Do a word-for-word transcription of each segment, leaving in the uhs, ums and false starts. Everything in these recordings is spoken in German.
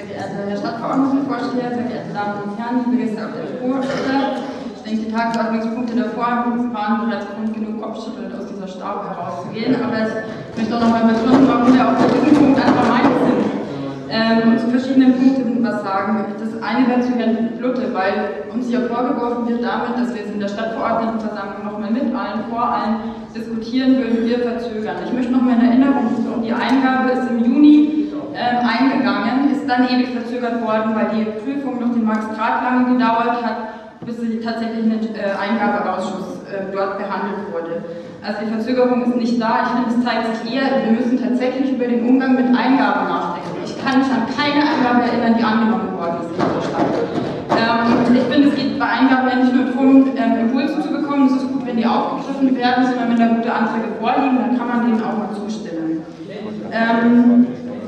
geehrter Herr Stadtverordnetenvorsteher, sehr geehrte Damen und Herren, liebe Gäste auf der Vorstadt. Ich denke, die Tagesordnungspunkte davor waren bereits Grund genug, kopfschüttelnd aus dieser Stau herauszugehen. Aber ich möchte auch noch mal betonen, warum wir auch bei diesem Punkt einfach meint sind. Ähm, und zu verschiedenen Punkten was sagen. Das eine wäre zu Herrn Blutte, weil uns hier vorgeworfen wird damit, dass wir es in der Stadtverordnetenversammlung noch mal mit allen, vor allen diskutieren, würden wir verzögern. Ich möchte noch mal in Erinnerung rufen, die Eingabe ist im Juni äh, eingegangen, ist dann ewig verzögert worden, weil die Prüfung noch den Magistrat lange gedauert hat, bis sie tatsächlich ein äh, Eingabeausschuss äh, dort behandelt wurde. Also die Verzögerung ist nicht da. Ich finde, es zeigt sich eher, wir müssen tatsächlich über den Umgang mit Eingaben nachdenken. Ich kann mich an keine Eingabe erinnern, die angenommen worden ist in dieser Stadt. Ähm, ich finde, es geht bei Eingaben ja nicht nur darum, ähm, Impulse zu bekommen. Es ist gut, wenn die aufgegriffen werden, sondern wenn da gute Anträge vorliegen, dann kann man denen auch mal zustimmen. Ähm,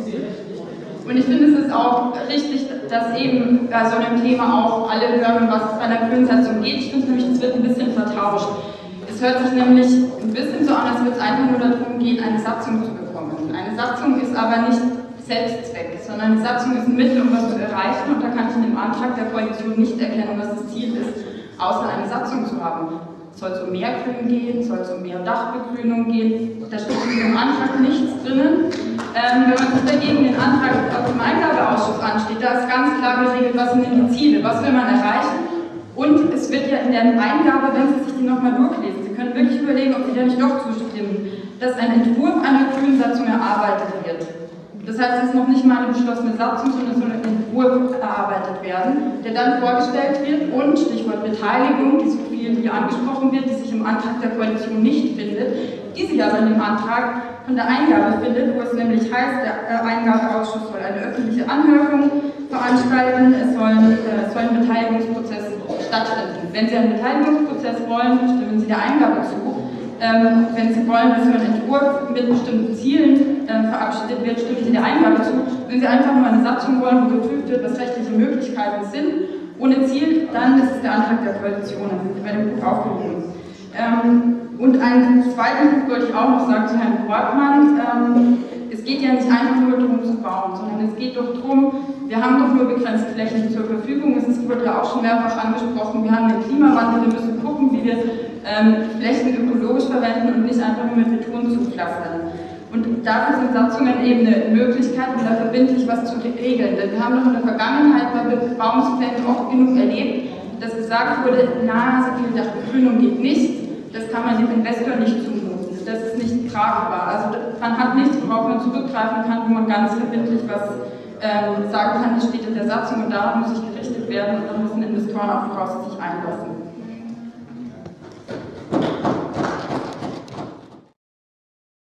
Und ich finde, es ist auch richtig, dass eben bei so einem Thema auch alle hören, was es bei einer Grünsatzung geht. Ich finde nämlich, es wird ein bisschen vertauscht. Es hört sich nämlich ein bisschen so an, als würde es einfach nur darum gehen, eine Satzung zu bekommen. Eine Satzung ist aber nicht Selbstzweck, sondern eine Satzung ist ein Mittel, um was zu erreichen. Und da kann ich in dem Antrag der Koalition nicht erkennen, was das Ziel ist, außer eine Satzung zu haben. Soll es um mehr Grün gehen, soll es um mehr Dachbegrünung gehen, da steht in dem Antrag nichts drinnen. Ähm, wenn man sich dagegen den Antrag aus dem Eingabeausschuss ansteht, da ist ganz klar geregelt, was sind die Ziele, was will man erreichen. Und es wird ja in der Eingabe, wenn Sie sich die nochmal durchlesen, Sie können wirklich überlegen, ob Sie da nicht doch zustimmen, dass ein Entwurf einer Grünsatzung erarbeitet wird. Das heißt, es ist noch nicht mal eine beschlossene Satzung, sondern es soll ein Entwurf erarbeitet werden, der dann vorgestellt wird und, Stichwort Beteiligung, die so viel hier angesprochen wird, die sich im Antrag der Koalition nicht findet, die sich aber in dem Antrag von der Eingabe findet, wo es nämlich heißt, der Eingabeausschuss soll eine öffentliche Anhörung veranstalten, es soll, äh, soll ein Beteiligungsprozess stattfinden. Wenn Sie einen Beteiligungsprozess wollen, stimmen Sie der Eingabe zu. Ähm, wenn Sie wollen, dass so ein Entwurf mit bestimmten Zielen äh, verabschiedet wird, stimmen Sie der Eingabe zu. Wenn Sie einfach nur eine Satzung wollen, wo geprüft wird, was rechtliche Möglichkeiten sind, ohne Ziel, dann ist es der Antrag der Koalition, dann sind Sie bei dem Punkt aufgehoben. Ähm, und einen zweiten Punkt wollte ich auch noch sagen zu Herrn Wortmann. Ähm, es geht ja nicht einfach nur darum zu bauen, sondern es geht doch darum, wir haben doch nur begrenzte Flächen zur Verfügung, es wurde ja auch schon mehrfach angesprochen, wir haben den Klimawandel, wir müssen gucken, wie wir ähm, Flächen ökologisch verwenden und nicht einfach nur mit Beton zupflastern. Und dafür sind Satzungen eben eine Möglichkeit, um da verbindlich was zu regeln. Denn wir haben doch in der Vergangenheit bei Bebauungsplänen oft genug erlebt, dass gesagt wurde, na, so viel Dachbegrünung geht nicht, das kann man dem Investor nicht zumuten. Das ist nicht tragbar. Also man hat nichts, worauf man zurückgreifen kann, wo man ganz verbindlich was ähm, sagen kann, das steht in der Satzung und darauf muss sich gerichtet werden und da müssen Investoren auch voraussichtlich einlassen.